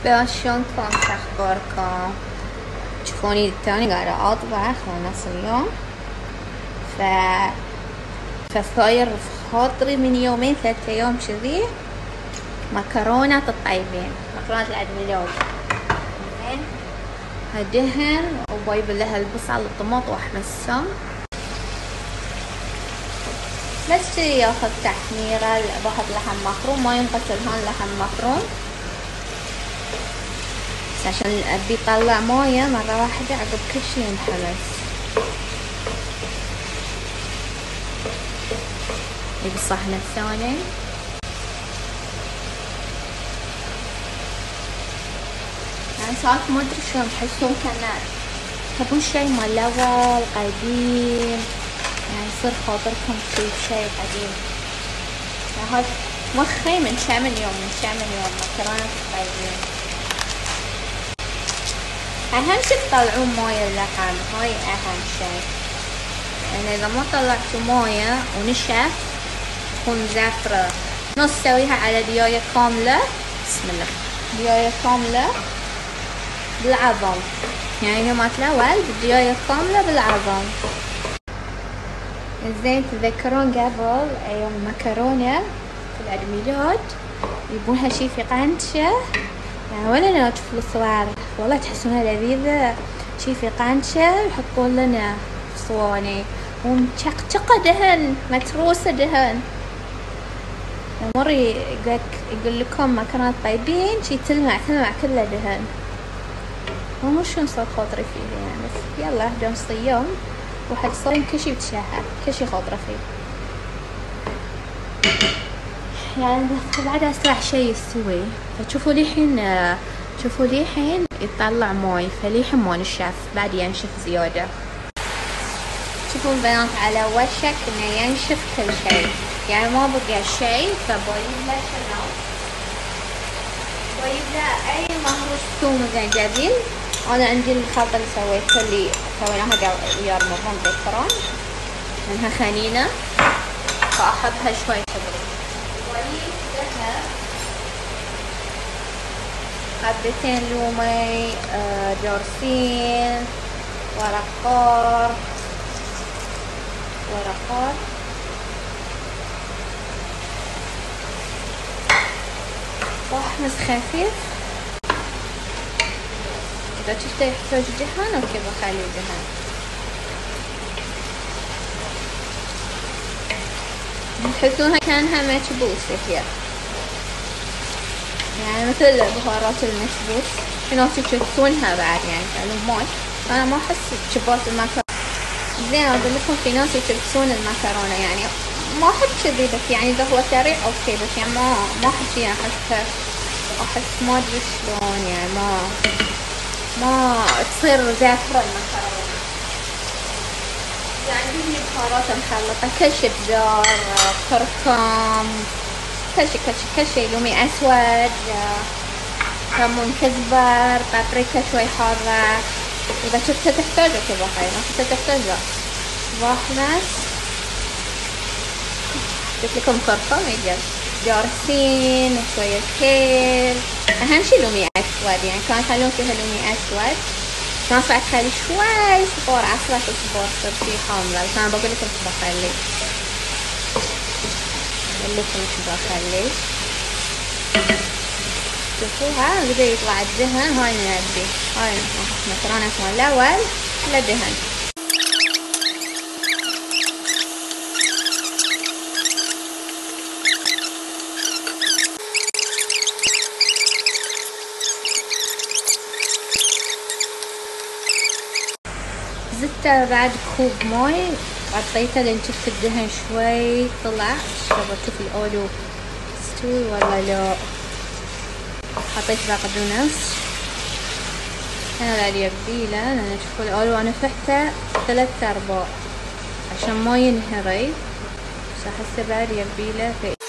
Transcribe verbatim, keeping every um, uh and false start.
بس شلونكم؟ شخباركم؟ تشوفوني التاني قاعدة اطبخ نص اليوم، ف فصاير في خاطري من يومين ثلاثة ايام كذي مكرونة الطيبين، مكرونة العيد ميلاد. زين هدهن وبايب لها البصل والطماط واحمسهم، بس ياخذ تحميرة. باخذ لحم مفروم، ما ينغسل هون لحم مفروم عشان ابي يطلع مويه مرة واحدة عقب كل شي ينحمس. يبي الصحن الثاني. يعني صارت ما ادري شلون تحسون كان تبون شي مال الاول قديم، يعني يصير خاطركم تشوف شي قديم. هاي مخي من كم من يوم من كم من يوم مكرونة الطيبين. اهم شي تطلعون مويه اللحم، هاي اهم شي. يعني اذا ما طلعتوا مويه ونشف تكون زفرة. نص سويها على دياية كاملة، بسم الله، دياية كاملة بالعظم، يعني مالت الاول بالدياية كاملة بالعظم. زين تذكرون قبل ايام المكرونة في العيد ميلاد يبونها شي في قنشة، يعني ولا لو تشوفوا الصور والله تحسونها لذيذة، شي في قنشة يحطون لنا صواني ومشقشقة دهن، متروسة دهن. مر يقول لكم مكرونة طيبين شي تلمع تلمع كلها دهن. مو شو نصير خاطري فيه يعني، بس يلا اهدى صيام واحد صايم كل شي بتشهى، كل شي خاطره فيه. يعني بعد اسرع شي يستوي، فتشوفوا لي الحين شوفوا لي الحين يطلع موي، فليحين ما نشف، بعد ينشف زيادة. شوفوا البنات على وشك انه ينشف كل شي، يعني ما بقى شي. فبايب له شنو؟ بايب له اي مهروس ثوم وزنجبيل. انا عندي الخلطة اللي سويتها اللي سويناها ويا رمضان بالفرن، منها خنينة، فاخذها شوي حبري. واجيب لها حبتين لومي، دارسين، ورقار ورقار واحمص خفيف. إذا شفته يحتاج دهن اوكي بخليه دهن. تحسونها كأنها مكبوسة هي، يعني مثل بهارات المكبوس. في ناس يكبسونها بعد يعني كأنه ماي، أنا ما أحس بكباس المكرونة. زين أقول لكم في ناس يكبسون المكرونة، يعني ما أحب كذي، بس يعني إذا هو سريع اوكي، بس يعني ما ما أحب فيها. أحس أحس ما أدري شلون يعني ما ما تصير زافرة المكرونة. يعني عندي بهارات مخلطة، كل شي بزار، كركم، كل شي كل شي كل شي لومي اسود، كمون، كزبر، بطريقة شوي حارة. اذا شفتها تحتاج اوكي بخير، ما شفتها تحتاج لا. واحمص، قلت لكم كركم يجي، دارسين، شوية هيل. اهم شي لومي اسود، يعني كان يخلون فيها لومي اسود، كان صعد خلي شوي صبار، عصرة صبار تصير شي حامضة، بس انا بقول لكم شو بخلي، بقول لكم شو بخلي. شوفوها بدا يطلع الدهن، هاي نبي هاي نحط مكرونة مال الاول لا دهن. زدت بعد كوب موي، غطيته لين شفت الدهن شوي طلع. شوفوا شوف الاولو استوي ولا لا. حطيت بقدونس، انا بعد يبيله لان شوفوا الاولو انا فحته ثلاث ارباع عشان ما ينهري، بس احسه بعد يبيله.